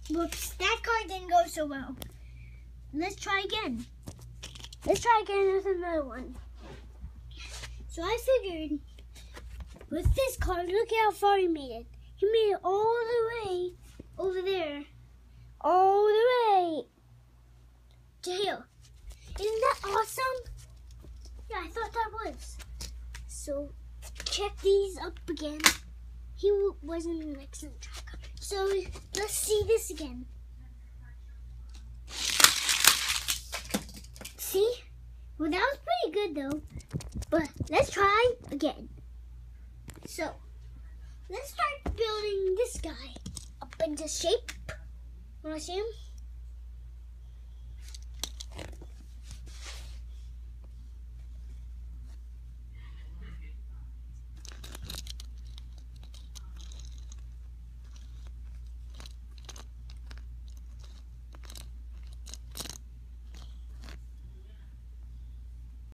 Whoops, that card didn't go so well. Let's try again. Let's try again with another one. So I figured, with this card, look how far he made it. He made it all the way over there. All the way to here. Isn't that awesome? Yeah, I thought that was. So, check these up again. He wasn't an excellent tracker. So, let's see this again. See? Well, that was pretty good though. But let's try again. So, let's start building this guy up into shape. Wanna see him?